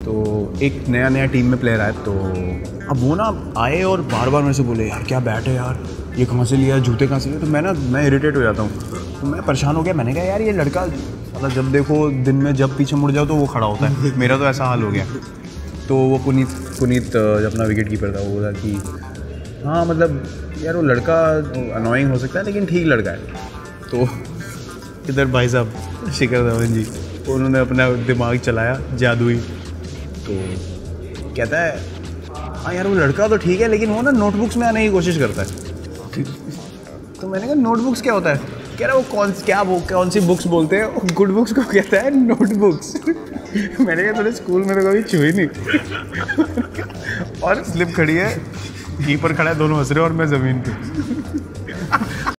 तो एक नया नया टीम में प्लेयर आया, तो अब वो ना आए और बार बार मेरे से बोले यार क्या बैट है यार, ये कहाँ से लिया, जूते कहाँ से लिए। तो मैं इरिटेट हो जाता हूँ, तो मैं परेशान हो गया। मैंने कहा यार ये लड़का मतलब जब देखो दिन में जब पीछे मुड़ जाओ तो वो खड़ा होता है, मेरा तो ऐसा हाल हो गया। तो वो पुनीत जब अपना विकेट कीपर था, वो बोला कि हाँ मतलब यार वो लड़का अनोइंग हो सकता है लेकिन ठीक लड़का है। तो इधर भाई साहब शिखर धवन जी, उन्होंने अपना दिमाग चलाया जादुई, तो कहता है हाँ यार वो लड़का तो ठीक है लेकिन वो ना नोटबुक्स में आने की कोशिश करता है। तो मैंने कहा नोटबुक्स क्या होता है? कह रहा वो कौन सी बुक्स बोलते हैं, गुड बुक्स को कहता है नोटबुक्स। मैंने कहा थोड़े स्कूल में तो कभी छुई नहीं। और स्लिप खड़ी है, कीपर खड़ा है, दोनों हंस रहे और मैं ज़मीन पे।